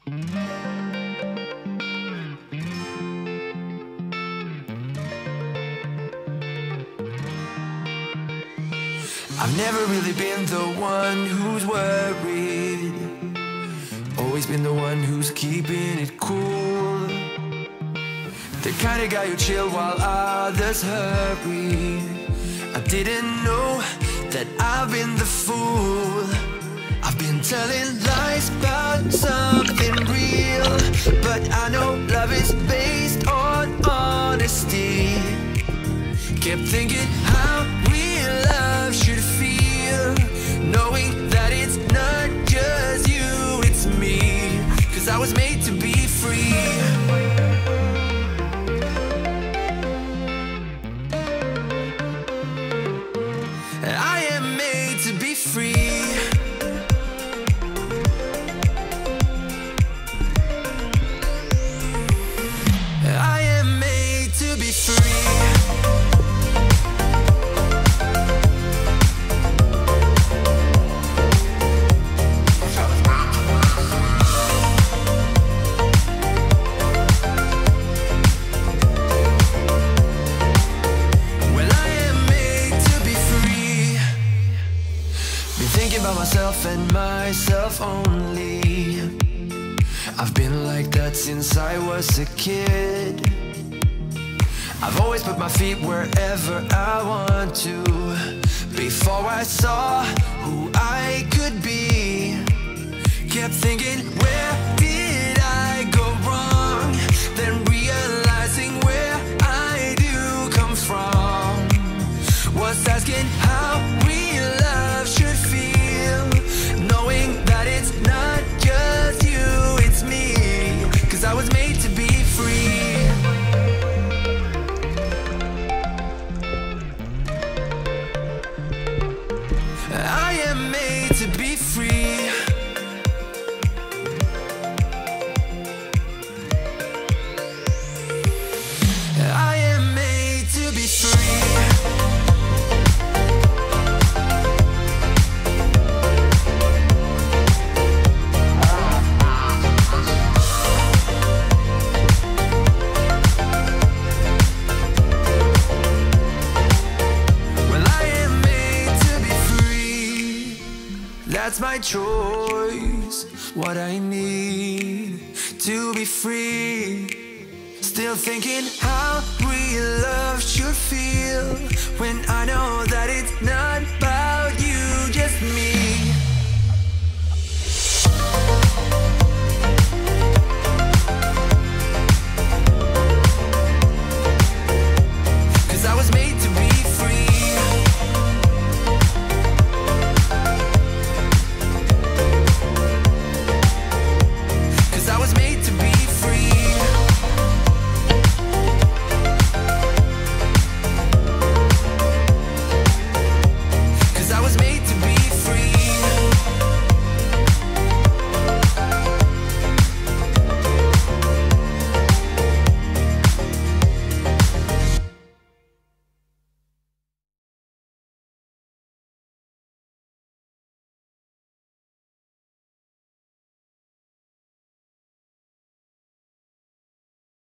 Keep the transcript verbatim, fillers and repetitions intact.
I've never really been the one who's worried, always been the one who's keeping it cool. The kind of guy who chill while others hurry. I didn't know that I've been the fool. I've been telling lies about something real, but I know love is based on honesty. Kept thinking how real love should feel, knowing that it's not just you, it's me. Cause I was made to be free. I am made to be free. I am made to be free. Myself and myself only. I've been like that since I was a kid. I've always put my feet wherever I want to. Before I saw who I could be, kept thinking, where did I go wrong? Then realizing where I do come from, was asking how real love should feel, knowing that it's not just you, it's me. Cause I was made to be free. I am made to be free. I am made to be free. That's my choice, what I need to be free. Still thinking how real love should feel, when I know that it's not about you, just me.